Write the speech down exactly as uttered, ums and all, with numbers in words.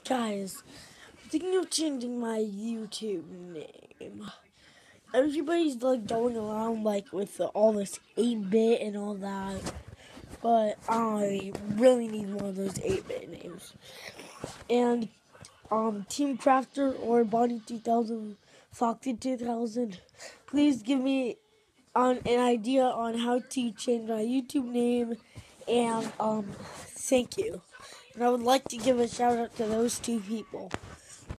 Guys, I'm thinking of changing my YouTube name. Everybody's like going around like with the, all this eight bit and all that, but I really need one of those eight bit names. And um, Team Crafter or Bonnie two thousand, Foxy two thousand, please give me um, an idea on how to change my YouTube name, and um, thank you. And I would like to give a shout out to those two people.